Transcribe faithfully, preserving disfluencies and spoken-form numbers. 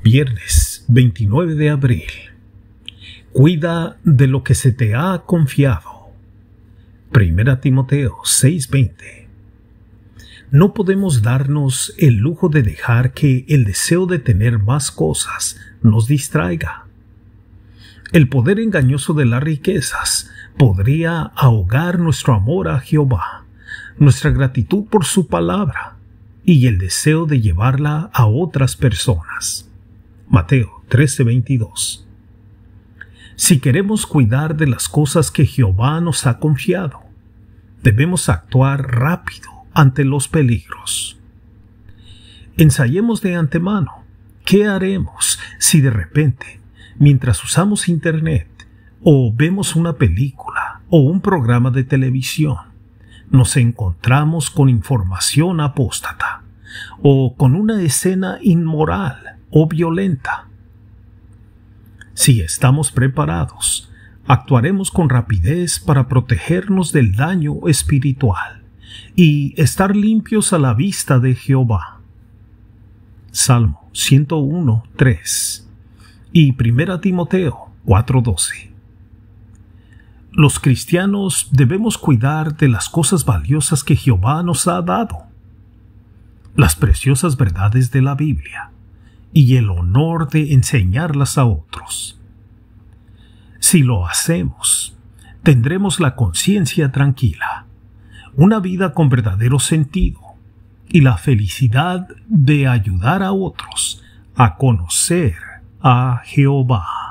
Viernes veintinueve de abril. Cuida de lo que se te ha confiado. Primera Timoteo seis veinte. No podemos darnos el lujo de dejar que el deseo de tener más cosas nos distraiga. El poder engañoso de las riquezas podría ahogar nuestro amor a Jehová, nuestra gratitud por su palabra y el deseo de llevarla a otras personas. Mateo trece veintidós. Si queremos cuidar de las cosas que Jehová nos ha confiado, debemos actuar rápido ante los peligros. Ensayemos de antemano qué haremos si de repente, mientras usamos Internet o vemos una película o un programa de televisión, nos encontramos con información apóstata o con una escena inmoral o violenta. Si estamos preparados, actuaremos con rapidez para protegernos del daño espiritual y estar limpios a la vista de Jehová. Salmo ciento uno, tres y Primera Timoteo cuatro doce. Los cristianos debemos cuidar de las cosas valiosas que Jehová nos ha dado, las preciosas verdades de la Biblia y el honor de enseñarlas a otros. Si lo hacemos, tendremos la conciencia tranquila, una vida con verdadero sentido y la felicidad de ayudar a otros a conocer a Jehová.